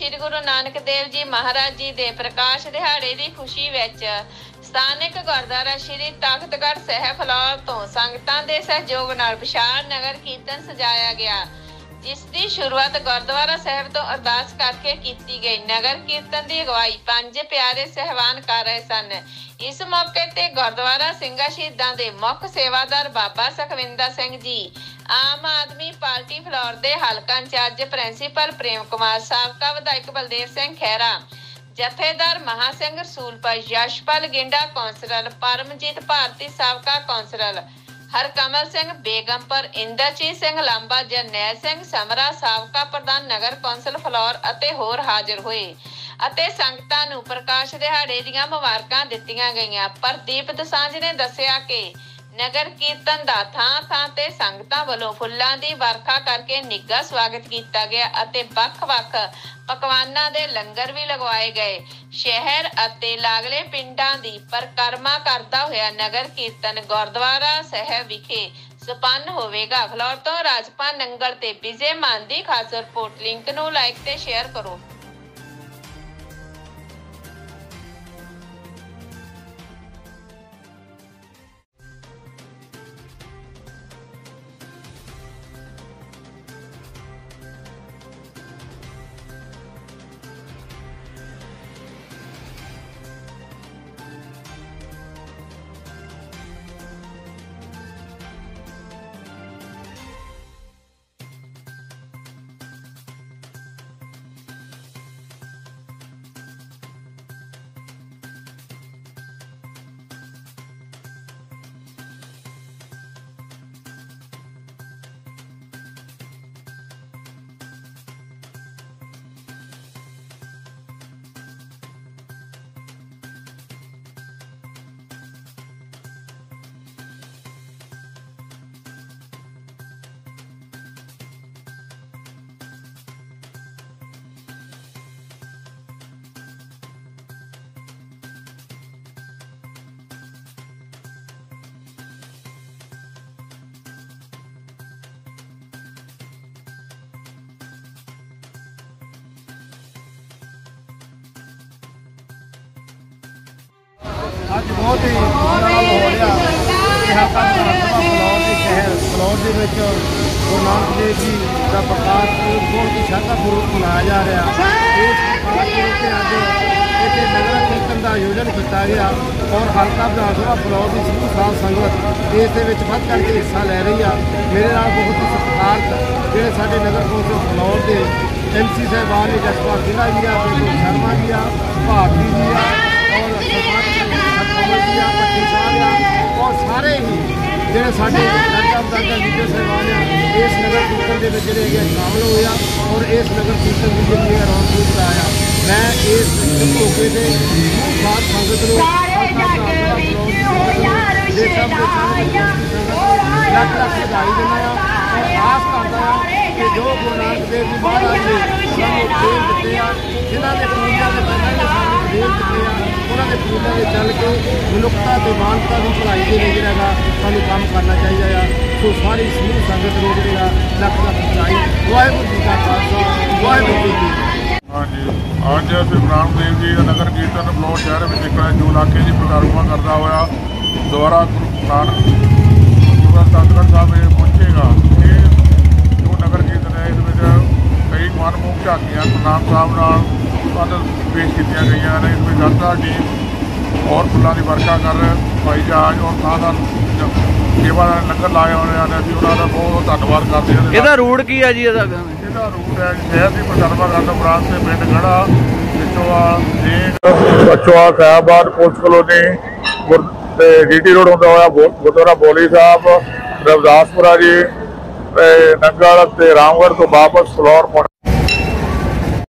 श्री गुरु नानक देव जी महाराज जी दे प्रकाश दिहाड़े की खुशी विच स्थानिक गुरुद्वारा श्री तख्तगढ़ साहिब फलौर तो संगतां दे सहयोग नाल विशाल नगर कीर्तन सजाया गया, जिस दी शुरुआत गुरुद्वारा साहिब तो अरदास करके की गई। नगर कीर्तन की अगवाई पंज प्यारे सहवान कर रहे सन। इस मौके ते गुरुद्वारा ਸਿੰਘਾਂ शहीदां दे मुख सेवादार बाबा सुखविंदर सिंह जी, आम आदमी पार्टी फलौर दे हलका इंचार्ज प्रिंसीपल प्रेम कुमार, साबका विधायक बलदेव सिंह खैरा, जथेदार महा सिंह रसूलपुर, यशपाल गिंडा कौंसलर, परमजीत भारती साबका कौंसलर, हरकमल सिंह बेगमपुर, इंद्रजीत सिंह लांबा, जरनैल सिंह समरा साबका प्रधान नगर कौंसल फलौर ਅਤੇ होर हाजिर होए ਅਤੇ ਸੰਗਤਾਂ ਨੂੰ ਪ੍ਰਕਾਸ਼ ਦਿਹਾੜੇ ਦੀਆਂ ਮੁਬਾਰਕਾਂ ਦਿੱਤੀਆਂ ਗਈਆਂ। ਪ੍ਰਦੀਪ ਦਸਾਂਝ ਨੇ ਦੱਸਿਆ ਕਿ ਨਗਰ ਕੀਰਤਨ ਦਾ ਥਾਂ ਤੇ ਸੰਗਤਾਂ ਵੱਲੋਂ ਫੁੱਲਾਂ ਦੀ ਵਰਖਾ ਕਰਕੇ ਨਿੱਘਾ ਸਵਾਗਤ ਕੀਤਾ ਗਿਆ ਅਤੇ ਵੱਖ-ਵੱਖ ਪਕਵਾਨਾਂ ਦੇ ਲੰਗਰ ਵੀ ਲਗਵਾਏ ਗਏ। ਸ਼ਹਿਰ ਅਤੇ ਲਾਗਲੇ ਪਿੰਡਾਂ ਦੀ ਪਰਿਕਰਮਾ ਕਰਦਾ ਹੋਇਆ ਨਗਰ ਕੀਰਤਨ ਗੁਰਦੁਆਰਾ ਸਾਹਿਬ ਵਿਖੇ ਸੰਪੰਨ ਹੋਵੇਗਾ। ਫਲੌਰ ਤੋਂ ਰਾਜਪਾਲ ਨੰਗਲ ਤੇ ਵਿਜੇ ਮਾਨ ਦੀ ਖਾਸ ਰਿਪੋਰਟ। ਲਿੰਕ ਨੂੰ ਲਾਈਕ ਤੇ ਸ਼ੇਅਰ ਕਰੋ। ਅੱਜ ਬਹੁਤ ਹੀ ਖੁਸ਼ਹਾਲ ਹੋ ਰਿਹਾ ਕਿ ਹਲਕਾ ਵਿਧਾਨ ਸਭਾ ਫਲੌਰ ਦੇ ਸ਼ਹਿਰ ਫਲੌਰ ਦੇ ਵਿੱਚ ਗੁਰੂ ਨਾਨਕ ਦੇਵ ਜੀ ਦਾ ਪ੍ਰਕਾਸ਼ ਪੁਰਬ ਬਹੁਤ ਹੀ ਸ਼ਾਨਦਾਰਪੂਰਵਕ ਮਨਾਇਆ ਜਾ ਰਿਹਾ। ਇਸ ਪ੍ਰਕਾਸ਼ ਪੁਰਬ ਤੇ ਅੱਜ ਇੱਥੇ ਨਗਰ ਕੀਰਤਨ ਦਾ ਆਯੋਜਨ ਕੀਤਾ ਗਿਆ ਔਰ ਹਲਕਾ ਵਿਧਾਨ ਸਭਾ ਫਲੌਰ ਦੀ ਸਮੂਹ ਸਾਧ ਸੰਗਤ ਇਸ ਦੇ ਵਿੱਚ ਵੱਧ ਚੜ੍ਹ ਕੇ ਹਿੱਸਾ ਲੈ ਰਹੀ ਆ। ਮੇਰੇ ਨਾਲ ਬਹੁਤ ਹੀ ਸਤਿਕਾਰਤ ਜਿਹੜੇ ਸਾਡੇ ਨਗਰ ਕੌਂਸਲ ਫਲੌਰ ਦੇ MC ਸਾਹਿਬਾਨ ਨੇ, ਜਸਪਾਲ ਜ਼ਿਲ੍ਹਾ ਜੀ ਆ, ਬਿਲਕੁਲ ਸ਼ਰਮਾ ਜੀ ਆ, ਭਾਰਤੀ ਜੀ ਆ और और सारे ही जो साढ़े लीडर साहबान इस नगर कीर्तन के जोड़े शामिल होया और इस नगर कीर्तन की जी रौनक कराया। मैं इस मौके से साथ संगत लख लख बधाई देना और आस करता कि जो गुरु नानक देव जी महाराज ने सानू खेल दिते हैं, जिन्हों के पूजा के पहले सानू खेल दिते हैं, उन्होंने पूजा के चल के मनुखता की मानवता की भलाई के लिए जोड़ा सानू काम करना चाहिए। सो सारी समूह संगत को जोड़ा लख लख बधाई। वाहिगुरू जी का खालसा, वाहिगुरू जी की। हाँ जी, अज अस गुरु नानक देव जी का नगर कीर्तन फलौर शहर में जो इलाके की परिक्रमा करता हुआ दोबारा गुरु नानक तख्तगढ़ साहब पहुँचेगा। ये जो नगर कीर्तन है इस कई मनमोहक झांकियां गुरु नानक साहब नाल पेश की गई हैं। इसमें जनता टीम और फुलों की वर्षा कर भाई जहाज और साधारण सेवादार लंगर लाए होने हैं। अभी उन्होंने बहुत धन्यवाद करते हैं। ਇਹਦਾ रूट की है जी? ਇਹਦਾ रूट है शहर की परिक्रमा करने उपरांत से पिंड Garha, Pichhowal, Pachhowal, Sahibabad, police colony, GT road होता हुआ गुरुद्वारा बौली साहब, रविदासपुरा जी, नंगल, रामगढ़ तो वापस फलौर।